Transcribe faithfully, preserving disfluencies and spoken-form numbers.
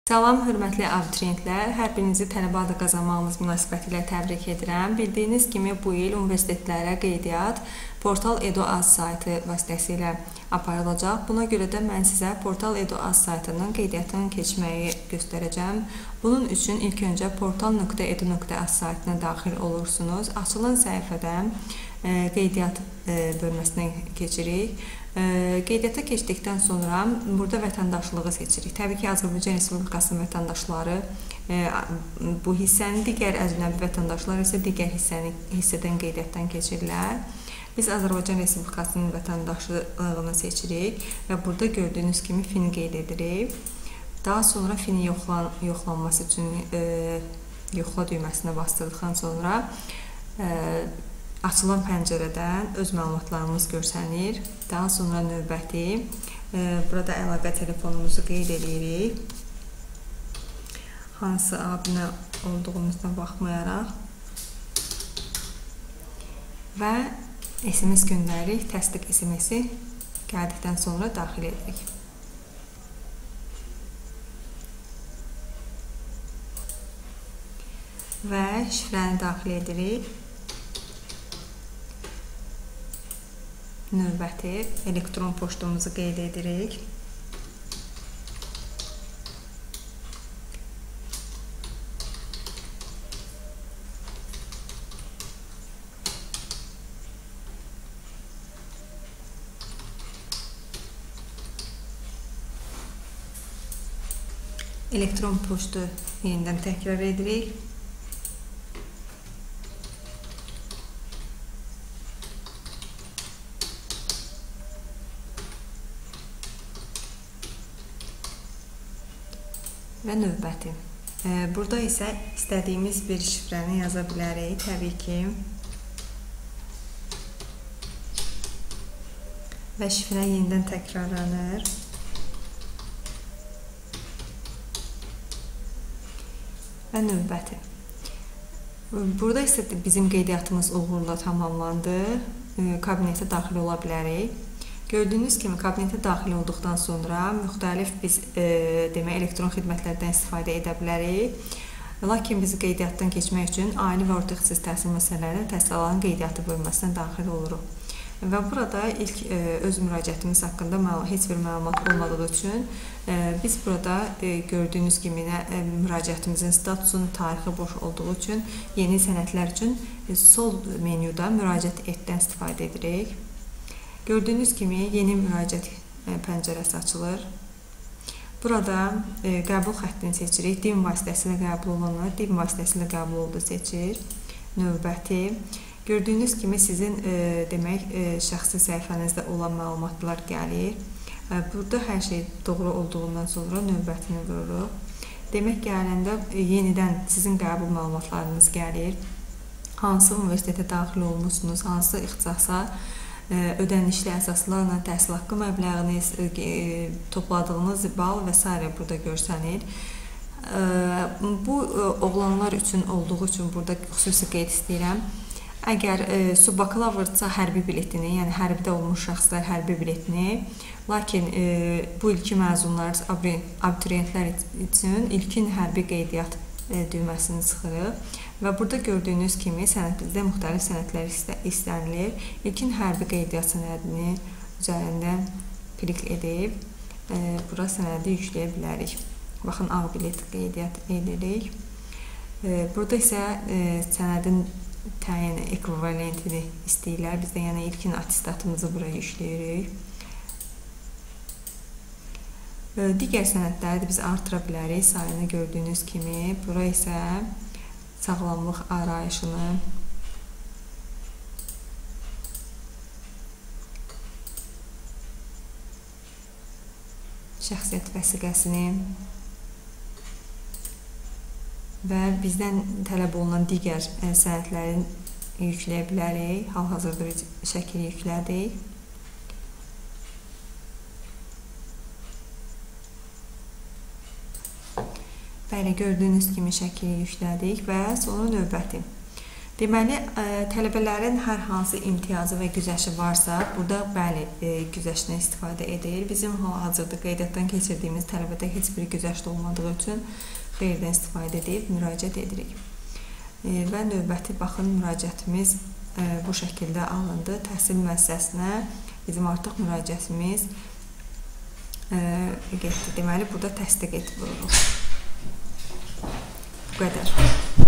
Salam, hörmətli abituriyentlər, hər birinizi tələbə adı qazanmağınız münasibətilə təbrik edirəm. Bildiyiniz kimi bu il universitetlərə qeydiyyat Portal Edu.az saytı vasitəsilə aparılacaq. Buna görə də mən sizə Portal Edu.az saytının qeydiyyatını keçməyi göstərəcəm. Bunun üçün ilk öncə portal.edu.az saytına daxil olursunuz. Açılan səhifədən qeydiyyat bölməsinə keçirik. Qeydiyyata keçdikdən sonra burada vətəndaşlığı seçirik. Təbii ki, Azərbaycan Respublikasının vətəndaşları bu hissəni, digər əcnəbi vətəndaşlar isə digər hissəni, hissədən qeydiyyatdan keçirlər. Biz Azərbaycan Respublikasının vətəndaşlığını seçirik və burada gördüyünüz kimi fini qeyd edirik. Daha sonra fini yoxlan, yoxlanması üçün e, yoxla düyməsinə basdırdıqdan sonra e, açılan pəncərədən öz məlumatlarımız görsənir. Daha sonra növbəti, e, burada əlaqə telefonumuzu qeyd edirik. Hansı abunə olduğumuzdan baxmayaraq. Və S M S göndəririk. Təsdiq S M S-i gəldikdən sonra daxil edirik. Və şifrəni daxil edirik. Növbəti elektron poçtumuzu qeyd edirik. Elektron poçtu yenidən təkrar edirik. Və növbəti. Burada isə istədiyimiz bir şifrəni yaza bilərik. Təbii ki. Və şifrə yenidən təkrarlanır. Və növbəti. Burada isə bizim qeydiyyatımız uğurla tamamlandı. Kabinetə daxil ola bilərik. Gördüyünüz kimi kabinetə daxil olduqdan sonra müxtəlif biz e, demək elektron xidmətlərdən istifadə edə bilərik. Lakin biz qeydiyyatdan keçmək üçün ali və orta xüsusi təhsil müəssisələrinin təhsil alanı qeydiyyatı bölməsinə daxil oluruq. Və burada ilk e, öz müraciətimiz haqqında heç bir məlumat olmadığı üçün e, biz burada e, gördüyünüz kimi e, müraciətimizin statusunun tarixi boş olduğu üçün yeni sənədlər üçün e, sol menyuda müraciət etdən istifadə edirik. Gördüyünüz kimi yeni müraciət pəncərəsi açılır. Burada e, qəbul xəttini seçirik. Dil vasitəsilə qəbul olanlar, dil vasitəsilə qəbul oldu seçir. Növbəti. Gördüyünüz kimi sizin e, demək e, şəxsi səhifənizdə olan məlumatlar gəlir. E, burada hər şey doğru olduğundan sonra növbətini vururuq. Demək gələndə e, yenidən sizin qəbul məlumatlarınız gəlir. Hansı universitetə daxil olmuşsunuz, hansı ixtisasa ödənişli əsaslarla təhsil haqqı məbləğiniz, topladığınız bal və s. burada görsənir. Bu oğlanlar üçün olduğu üçün burada xüsusi qeyd istəyirəm. Əgər subbakalavrdsa hərbi biletini, yəni hərbidə olmuş şəxslər hərbi biletini, lakin bu ilki məzunlar, abituriyentlər üçün ilkin hərbi qeydiyyat düyməsini sıxırıq. Və burada gördüyünüz kimi sənədimizdə müxtəlif sənədlər istənilir. İlkin hərbi qeydiyyat sənədini üzərində klik edib bura sənədi yükləyə bilərik. Baxın, ağ bilet qeydiyyat edirik. Burada isə sənədin təyin ekvivalentini istəyirlər. Biz də yəni ilkin attestatımızı bura yükləyirik. Digər sənədləri də biz artıra bilərik. Sayını gördüyünüz kimi. Bura isə sağlamlıq arayışını, şəxsiyyət vəsiqəsini və bizdən tələb olunan digər sənədləri yükləyə bilərik. Hal-hazırda biz şəkil yüklədik. Bəli, gördüyünüz kimi şəkili yüklədik və sonra növbəti. Deməli, tələbələrin hər hansı imtiyazı və güzəşi varsa, burada bəli, güzəşdən istifadə edir. Bizim hal-hazırda qeydiyyatdan keçirdiyimiz tələbədə heç bir güzəşt olmadığı üçün xeyirdən istifadə edib müraciət edirik. Və növbəti baxın, müraciətimiz bu şəkildə alındı. Təhsil müəssisəsinə bizim artıq müraciətimiz getdi. Deməli, burada təsdiq et vururuq. Bu qədər.